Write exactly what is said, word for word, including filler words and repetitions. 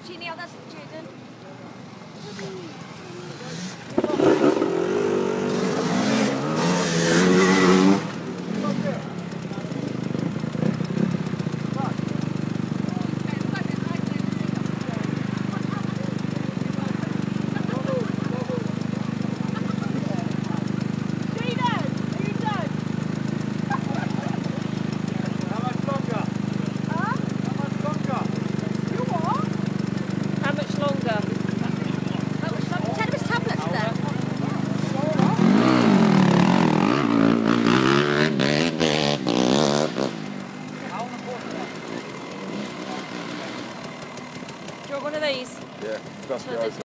See, Neil, that's the Jaden. One of these? Yeah, that's the